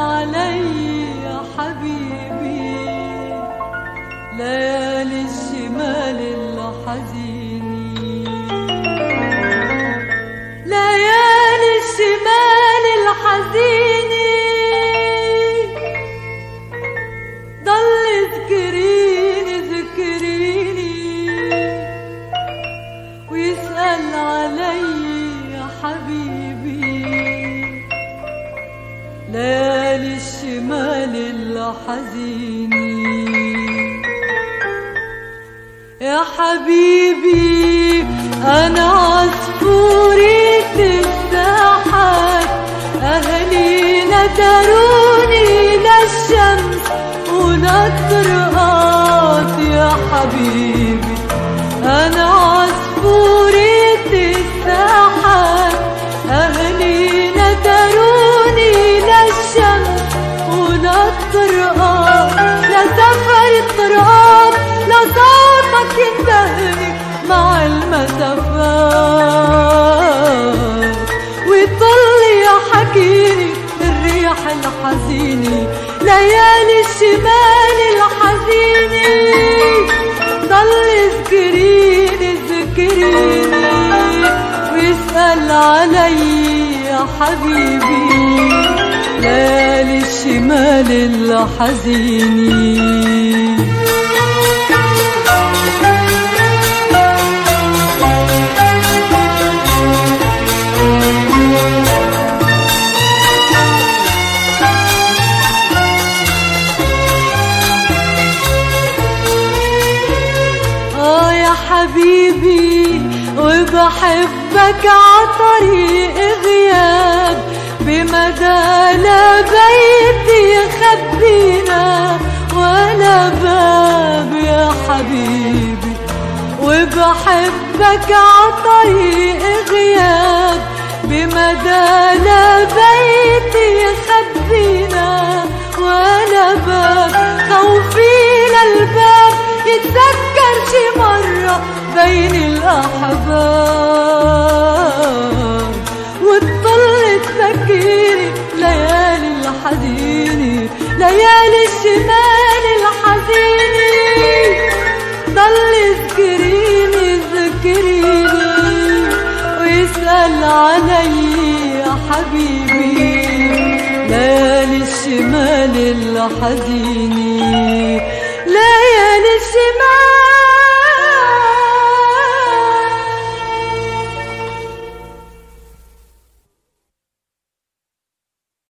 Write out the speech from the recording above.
علي يا حبيبي ليالي الشمال الحزيني، ليالي الشمال الحزيني، ضل ذكريني ذكريني ويسأل علي يا حبيبي ليالي الشمال الحزيني. يا حبيبي أنا عصفورة الساحات، أهلي ندروني للشمس وللطرقات. يا حبيبي أنا عصفورة الساحات، أهلي ندروني للشمس وللطرقات. لا سفر الطرقات لا صوتك ينتهي مع المسافات، ويطل يحكيني الريح الحزيني ليالي الشمال الحزيني. ضل ذكريني ذكريني ويسأل علي يا حبيبي ليالي الشمال الحزيني. حبيبي وبحبك عطريق غياب، بمدى لا بيتي يخبينا ولا باب. يا حبيبي وبحبك عطريق غياب، بمدى لا بيتي يخبينا ولا باب. خوفي للباب يتذكر شي مرة بين الأحباب، وتضل تفكري ليالي الحزيني ليالي الشمال الحزيني. ضل ذكريني ذكريني ويسأل علي يا حبيبي ليالي الشمال الحزيني.